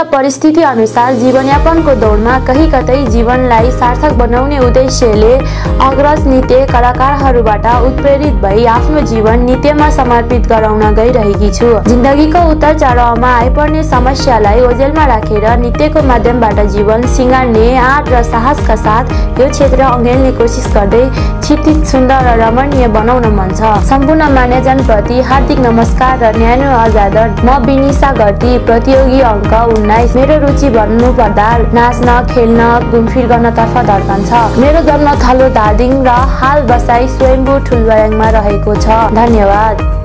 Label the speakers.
Speaker 1: परिस्थिति अनुसार जीवनयापनको दौडमा कहीँ कतै जीवनलाई सार्थक बनाउने उद्देश्यले अग्रज नृत्य कलाकारहरूबाट उत्प्रेरित भई आफ्नो जीवन नृत्यमा समर्पित गराउन गइरहेकी छु। जिन्दगीको उतार चढावमा आइपर्ने समस्यालाई ओझेलमा राखेर नृत्यको माध्यमबाट जीवन सिँगार्ने आँट र साहसका साथ यो क्षेत्र अँगेल्ने कोसिस गर्दै क्षितिज सुन्दर र रमणीय बनाउन मन छ। सम्पूर्ण मान्यजनप्रति हार्दिक नमस्कार र न्यानो अभिवादन। म विनिशा गर्दी, प्रतियोगी अङ्क 19। मेरो रुचि भन्नुपर्दा नाच्न, खेल्न, घुमफिर गर्नतर्फ धड्कन छ। मेरो जन्मथलो धादिङ र हाल बसाई स्वयम्भू ठुलबयाङमा रहेको छ। धन्यवाद।